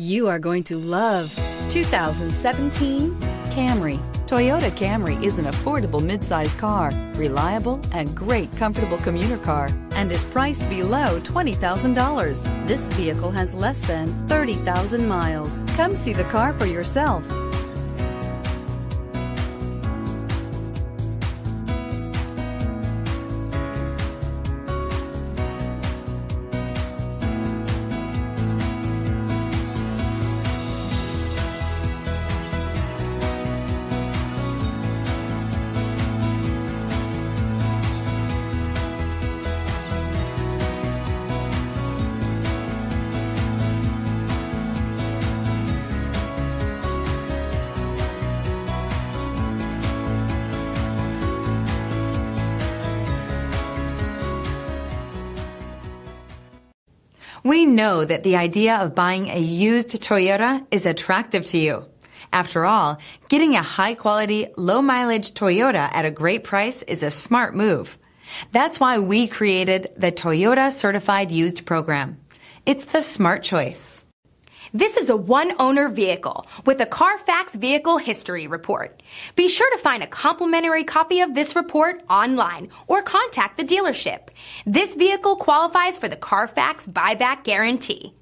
You are going to love 2017 Camry. Toyota Camry is an affordable midsize car, reliable and great comfortable commuter car, and is priced below $20,000. This vehicle has less than 30,000 miles. Come see the car for yourself. We know that the idea of buying a used Toyota is attractive to you. After all, getting a high-quality, low-mileage Toyota at a great price is a smart move. That's why we created the Toyota Certified Used Program. It's the smart choice. This is a one-owner vehicle with a Carfax Vehicle History Report. Be sure to find a complimentary copy of this report online or contact the dealership. This vehicle qualifies for the Carfax Buyback Guarantee.